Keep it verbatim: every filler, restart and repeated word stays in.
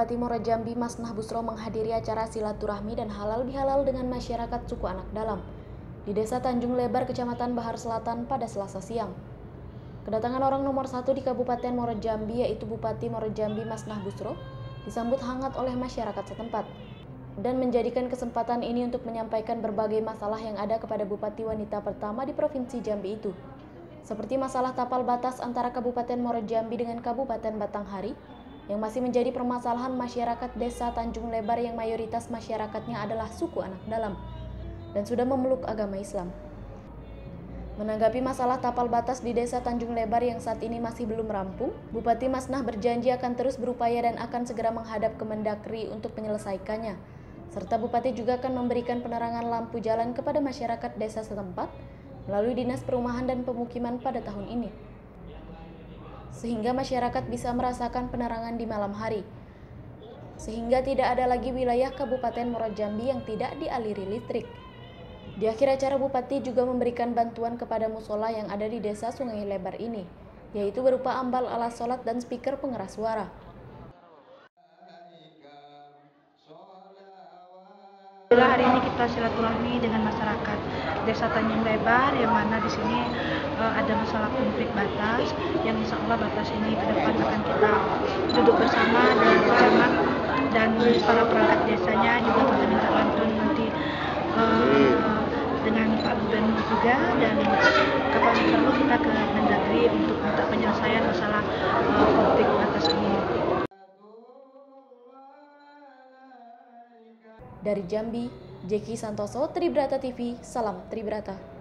Bupati Muara Jambi Masnah Busro menghadiri acara silaturahmi dan halal bihalal dengan masyarakat suku Anak Dalam di Desa Tanjung Lebar, Kecamatan Bahar Selatan pada Selasa siang. Kedatangan orang nomor satu di Kabupaten Muara Jambi yaitu Bupati Muara Jambi Masnah Busro disambut hangat oleh masyarakat setempat dan menjadikan kesempatan ini untuk menyampaikan berbagai masalah yang ada kepada Bupati wanita pertama di Provinsi Jambi itu, seperti masalah tapal batas antara Kabupaten Muara Jambi dengan Kabupaten Batanghari yang masih menjadi permasalahan masyarakat Desa Tanjung Lebar yang mayoritas masyarakatnya adalah suku Anak Dalam dan sudah memeluk agama Islam. Menanggapi masalah tapal batas di Desa Tanjung Lebar yang saat ini masih belum rampung, Bupati Masnah berjanji akan terus berupaya dan akan segera menghadap ke Mendagri untuk menyelesaikannya. Serta Bupati juga akan memberikan penerangan lampu jalan kepada masyarakat desa setempat melalui Dinas Perumahan dan Pemukiman pada tahun ini, sehingga masyarakat bisa merasakan penerangan di malam hari, sehingga tidak ada lagi wilayah Kabupaten Muara Jambi yang tidak dialiri listrik. Di akhir acara, Bupati juga memberikan bantuan kepada musola yang ada di Desa Sungai Lebar ini, yaitu berupa ambal alas sholat dan speaker pengeras suara. Hari ini kita silaturahmi dengan masyarakat Desa Tanjung Lebar, yang mana di sini uh, ada masalah konflik batas, yang insya Allah batas ini ke depan akan kita duduk bersama dengan camat dan para perangkat desanya, juga kita minta bantuan nanti uh, dengan Pak Gubernur juga, dan kapan perlu kita ke Mendagri untuk minta penyelesaian masalah uh, konflik batas ini. Dari Jambi, Jeki Santoso, Tribrata T V, salam Tribrata.